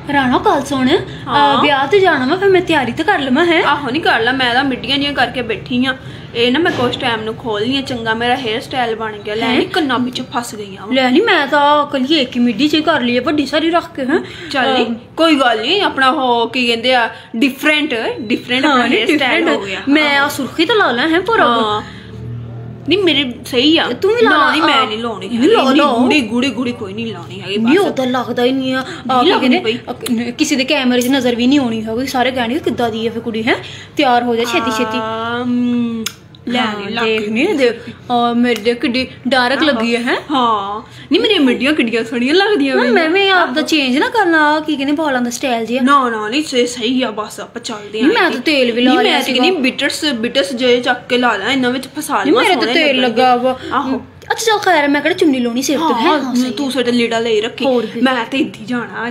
राणा कल सुन ब्याह ते जाना मैं, फिर मैं तैयारी तो कर लवां है। आहो नहीं कर ला, मैं तो मिड्डियां जियां करके बैठी हाँ। ये ना मैं कुछ टाइम नु खोलनी है, चंगा मेरा हेयर स्टाइल बन गया। लैनी कन्ना पिछे फस गई हूं। लैनी मैं तो कल एक ही मिड्डी च कर ली है, बड़ी सारी रख के हैं। चल नी कोई गल नहीं, अपना हो की कहंदे आ डिफरेंट अपना हेयर स्टाइल हो गया। मैं आ सुर्खी तो ला ला है पूरा नहीं मेरे सही आ। तू भी ला नहीं मैं नहीं लाउनी है, गुड़ी गुड़ी कोई नहीं लाउनी है। नहीं वो तो लगदा ही नहीं है, किसी दे कैमरे च नजर भी नहीं आनी है। सारे कहने किद्दां दी है फिर कुड़ी है, तैयार हो जा छेती छेती। मेरे देख किड्डी डार्क लगी है। हाँ नहीं मेरी मिड्डियां किड्डियां सोहणियां लगदियां। मैं आपदा चेंज ना करना की कहने बालां दा स्टाइल जी। ना ना नहीं सही है, बस आप चलदे हैं। मैं तो तेल भी ला लिया सी। नहीं बिटर्स जे चक के ला ला, इन्हां विच फसा लिया। मेरे तो तेल लगा वा। आहो अच्छा चल खैर मैं कड़ा चुन्नी लाउनी सिर तो है। तू सिर ते लीड़ा ले रखी, मैं ते इद्दी जाना।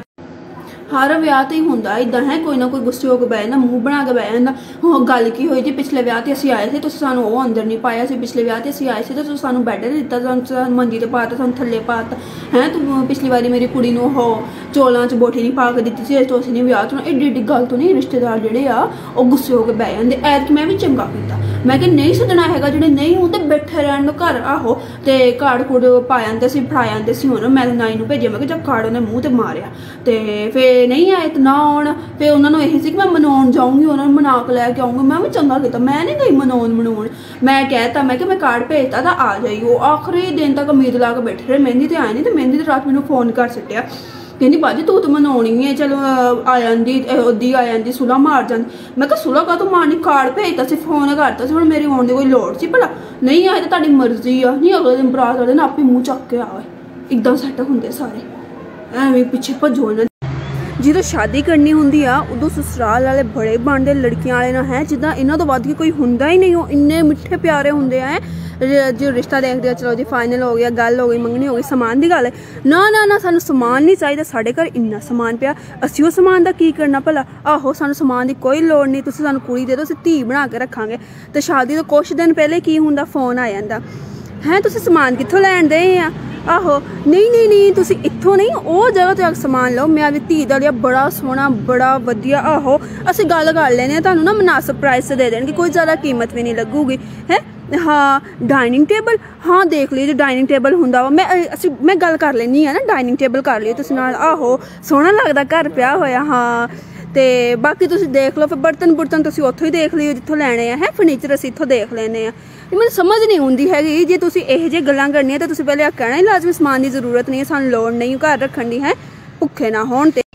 हर विआह तो ही होंदा इदां है, कोई ना कोई गुस्से हो के बह जांदा, मूँह बना के बह जांदा। गल की होई जी पिछले विआह ते असीं आए थे, तुसीं सानूं ओह अंदर नहीं पाया सी। पिछले विआह ते असीं आए थे तो तुसीं सानूं बैड दित्ता, सानूं मंजी ते पाता, सानूं थल्ले पाता है। तू पिछली बारी मेरी कुड़ी नूं हो चौलां च बोटी नहीं पा के दित्ती सी, तो असीं नहीं विआह तो एड्डी एड्डी गल तो नहीं रिश्तेदार जिहड़े आ ओह गुस्से हो के बह जांदे। ऐतकी मैं भी चंगा कीता, मैं कि नहीं सदना हैगा, जिहड़े नहीं होंदे बैठे रहण घर। आहो ते कार्ड कूड पा जांदे सी, फड़ा जांदे सी। हुण मैं नाई नूं भेजिया, मैं कि जब कार्ड उहने मूँह ते मारिया ते फिर नहीं आए तो ना आउण। फिर उन्होंने यही सी कि मैं मनाउण जाऊँगी, उन्होंने मना के लैके आऊँगी। मैं भी चंगा कीता, मैं नहीं गई मनाउण। मैं कहता मैं कि मैं कार्ड भेजता तो आ जाइयो। आखिरी दिन तक उम्मीद ला के बैठे रहे, मेहंदी ते आए नहीं। तो मेहंदी रात मैनूं फोन कर सट्टिया, कहती बाजी तू तो मनाउणी है, चलो आ जाती उदी आ जाती, सुलह मार जाती। मैं कहा सुलह का तू मारनी, कार्ड भेजता सी, फोन करता सी, हुण मेरी आउण दी कोई लोड़ सी भला? नहीं आए तो तुहाडी मर्जी आ, नहीं अगले दिन बरात वाले दिन आपे मूँह चक के आवे। एकदम सैट हुंदे सारे, एवें पिछे भजो इन्हां। जो शादी करनी होंगी आ उदों ससुराल वाले बड़े बनते, लड़कियां वाले ना है जिदा इन्हों तो वध के कोई होंदा ही नहीं। हो इन्ने मिठे प्यारे होंगे हैं, जो रिश्ता देखते चलो जी फाइनल हो गया, गल हो गई, मंगनी हो गई, समान की गल है। ना ना ना सानू समान नहीं चाहिए, साढ़े घर इन्ना समान पिया, असी वो समान का की करना भला। आहो सानू समान की कोई लोड़ नहीं, तुसीं सानू कुड़ी दे दो, असीं धी बना के रखांगे। तो शादी तो कुछ दिन पहले की होंदा, फोन आ जांदा है तुसीं समान कित्थों लैण दे आ। आहो नहीं नहीं नहीं तुसीं इत्थों नहीं ओह जगह तो समान लो, मैं अभी धी दा लिया बड़ा सोहना बड़ा वधिया। आहो असीं गल कर लैने, तुहानूं ना मुनासिब प्राइस दे देणगे, कोई ज़्यादा कीमत भी नहीं लगूगी है। हाँ डाइनिंग टेबल, हाँ देख लीजिए डाइनिंग टेबल हुंदा वा। मैं गल कर लैनी है ना, डाइनिंग टेबल कर लियो तुसीं नाल। आहो सोहना लगदा घर पिया होया। हाँ ते बाकी तुसीं देख लो, फिर बर्तन बुर्तन तुसीं उत्थों ही देख लियो जित्थों लैणे आ, है फर्नीचर असीं इत्थों देख लैने आ। मैं समझ नहीं आती हैगी, जे तुसीं इहो जिही गल्लां करनियां ते तुसीं पहले कहना ही लाजमी समान की जरूरत नहीं है, सानूं लोड़ नहीं घर रखण दी है, भुखे ना होण ते।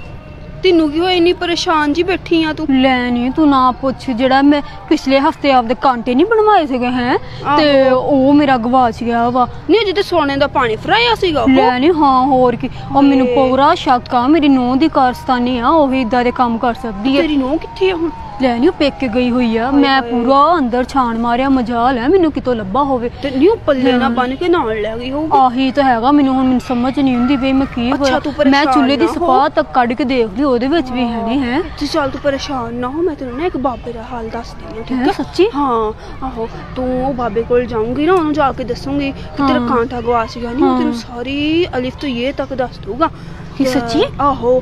तेनू की होई इन्नी परेशान जी बैठी आ तू? लैनी तू ना पुछ, जेड़ा मैं पिछले हफ्ते आपदे कांटे नहीं बनवाए थे हैं ते ओ मेरा गवाच गया वा। नहीं जिते सोने दा पानी फराया सीगा लैनी। हाँ होर की, और मैनू पूरा शक आ मेरी नूंह दी कारस्तानी आ, ओही इदां दे काम कर सकदी है। तेरी नूंह कित्थे आ हुण? लैनी पेके गई हुई है, मैं पूरा अंदर छान मारिया, मजाल है मैनू कितों लब्भा होवे ते नहीं पल्ले ना बन के नाल ले गई होगी। आही तो हैगा, मैनू हुण मैनू समझ नहीं आंदी वे मैं की होया। मैं चुल्हे दी सफा तक कढ के देख ली, ओदे विच भी है नहीं है। तू चल तू परेशान ना हो, मैं तेनू ना एक बाबे दा हाल दस दी, ठीक है? सच्ची? हाँ आहो तू बाबे कोल जाऊंगी ना, ओनू जाके दसूंगी कि तेरा कांटा गवाच गया। नहीं तेनू सारी अलिफ तो ये तक दस दूंगा। सच्ची? आहो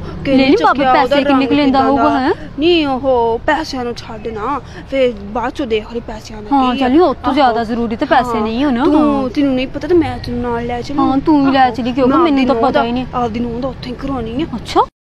पैसे किन्ने क लैंदा होगा है? नहीं ओहो पैसिਆਂ ਨੂੰ ਛੱਡ ਨਾ, फिर बाद चो देख ली पैसिਆਂ ਨੂੰ। हाँ चल ਉਹ ਤੋਂ ਜ਼ਿਆਦਾ ਜ਼ਰੂਰੀ ਤੇ ਪੈਸੇ ਨਹੀਂ ਹੋ ਨਾ। ਤੈਨੂੰ ਨਹੀਂ ਪਤਾ ਤੇ ਮੈਂ ਤੈਨੂੰ ਨਾਲ ਲੈ ਚਲੂ। ਹਾਂ ਤੂੰ ਵੀ ਲੈ ਚਲੀ, ਕਿਉਂਕਿ ਮੈਨੂੰ ਤਾਂ ਪਤਾ ਹੀ ਨਹੀਂ। ਆਪਦੀ ਨੂੰ ਤਾਂ ਉੱਥੇ ਹੀ ਕਰਾਉਣੀ ਆ। ਅੱਛਾ